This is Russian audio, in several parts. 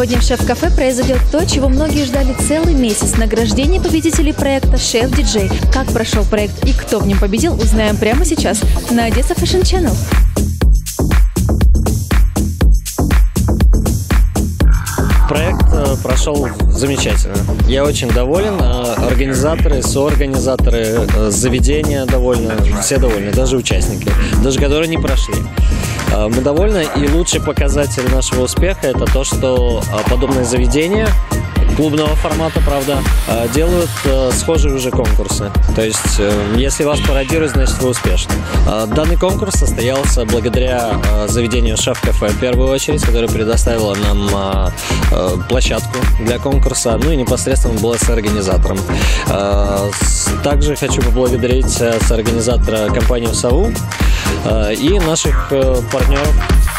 Сегодня в Шеф-кафе произойдет то, чего многие ждали целый месяц. Награждение победителей проекта «Шеф-диджей». Как прошел проект и кто в нем победил, узнаем прямо сейчас на Odessa Fashion Channel. Проект прошел замечательно. Я очень доволен. Организаторы, соорганизаторы, заведения довольны. Все довольны, даже участники, даже которые не прошли. Мы довольны, и лучший показатель нашего успеха — это то, что подобные заведения клубного формата, правда, делают схожие уже конкурсы. То есть, если вас пародируют, значит, вы успешны. Данный конкурс состоялся благодаря заведению Шеф-кафе, в первую очередь, которое предоставило нам площадку для конкурса, ну и непосредственно было с организатором. Также хочу поблагодарить соорганизатора компанию «Сову» и наших партнеров.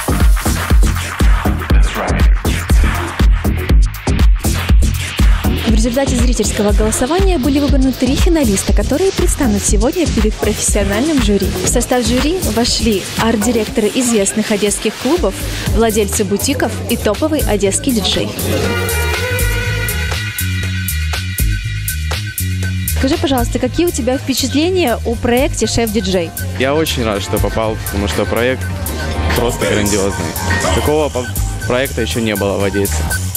В результате зрительского голосования были выбраны 3 финалиста, которые предстанут сегодня перед профессиональным жюри. В состав жюри вошли арт-директоры известных одесских клубов, владельцы бутиков и топовый одесский диджей. Скажи, пожалуйста, какие у тебя впечатления о проекте «Шеф-диджей»? Я очень рад, что попал, потому что проект просто грандиозный. Такого проекта еще не было в Одессе.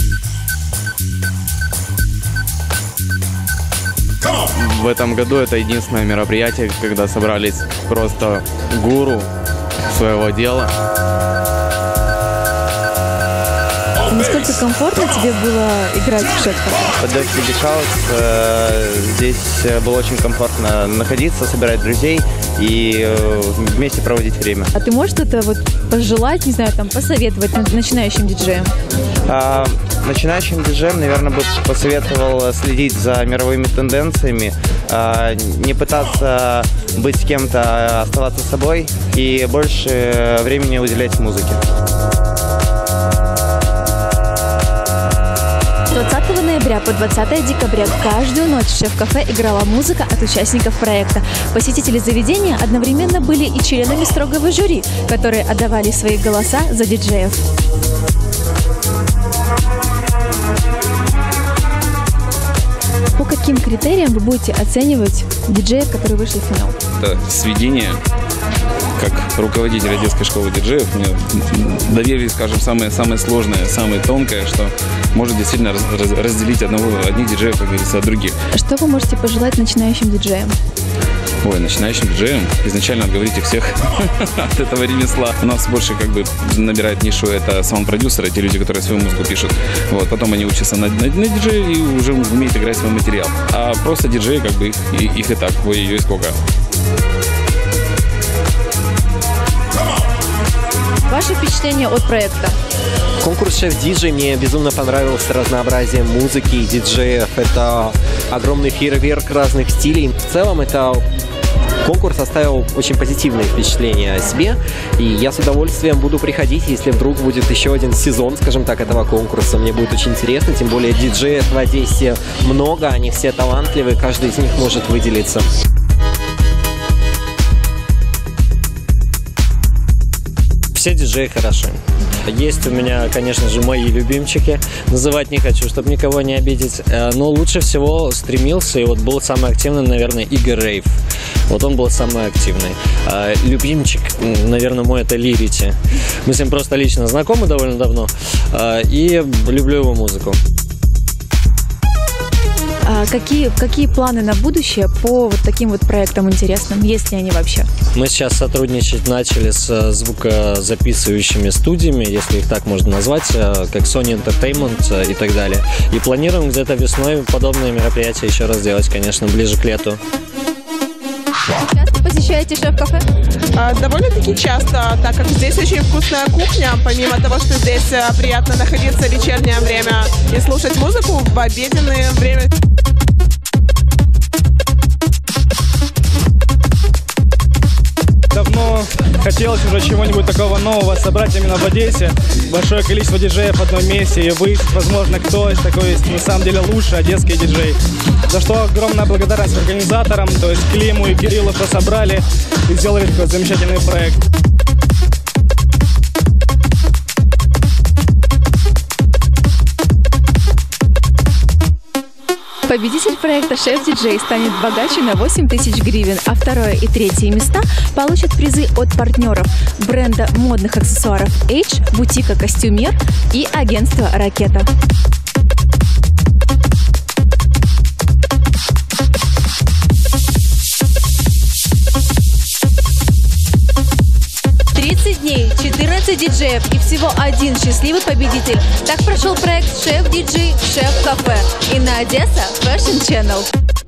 В этом году это единственное мероприятие, когда собрались просто гуру своего дела. Насколько комфортно тебе было играть в Шеф-кафе? Под Dusty Beach House здесь было очень комфортно находиться, собирать друзей и вместе проводить время. А ты можешь что-то вот пожелать, не знаю, там, посоветовать начинающим диджеям? Начинающим диджеям, наверное, бы посоветовал следить за мировыми тенденциями, не пытаться быть с кем-то, а оставаться собой и больше времени уделять музыке. 20 ноября по 20 декабря каждую ночь в Шеф-кафе играла музыка от участников проекта. Посетители заведения одновременно были и членами строгого жюри, которые отдавали свои голоса за диджеев. По каким критериям вы будете оценивать диджеев, которые вышли в финал? Это сведение. Как руководитель одесской школы диджеев мне доверили, скажем, самое сложное, самое тонкое, что может действительно разделить одних диджеев, как говорится, от других. Что вы можете пожелать начинающим диджеям? Ой, начинающим диджеям изначально отговорить их всех от этого ремесла. У нас больше как бы набирает нишу это саунд-продюсеры, те люди, которые свою музыку пишут. Вот, потом они учатся на диджея и уже умеют играть свой материал. А просто диджеи, как бы их и так, ой-ой-ой, сколько. Ваши впечатления от проекта? Конкурс «Шеф-диджей» мне безумно понравился разнообразием музыки и диджеев. Это огромный фейерверк разных стилей. В целом это конкурс оставил очень позитивные впечатления о себе. И я с удовольствием буду приходить, если вдруг будет еще один сезон, скажем так, этого конкурса. Мне будет очень интересно, тем более диджеев в Одессе много, они все талантливые, каждый из них может выделиться. Все диджеи хороши. Есть у меня, конечно же, мои любимчики. Называть не хочу, чтобы никого не обидеть. Но лучше всего стремился, и вот был самый активный, наверное, Игорь Рейв. Вот он был самый активный. Любимчик, наверное, мой — это Лирити. Мы с ним просто лично знакомы довольно давно. И люблю его музыку. Какие планы на будущее по вот таким вот проектам интересным, есть ли они вообще? Мы сейчас сотрудничать начали с звукозаписывающими студиями, если их так можно назвать, как Sony Entertainment и так далее. И планируем где-то весной подобные мероприятия еще раз делать, конечно, ближе к лету. Часто посещаете Шеф-кафе? Довольно-таки часто, так как здесь очень вкусная кухня. Помимо того, что здесь приятно находиться в вечернее время и слушать музыку, в обеденное время. Давно хотелось уже чего-нибудь такого нового собрать именно в Одессе. Большое количество диджеев в одном месте и выяснить, возможно, кто такой есть на самом деле лучший одесский диджей. За что огромная благодарность организаторам, то есть Климу и Кириллу, что собрали и сделали такой замечательный проект. Победитель проекта «Шеф-диджей» станет богаче на 8000 гривен, а второе и третье места получат призы от партнеров бренда модных аксессуаров H, бутика «Костюмер» и агентства «Ракета». Дней, 14 диджеев и всего один счастливый победитель. Так прошел проект «Шеф-диджей» в Шеф-кафе и на Одесса Fashion Channel.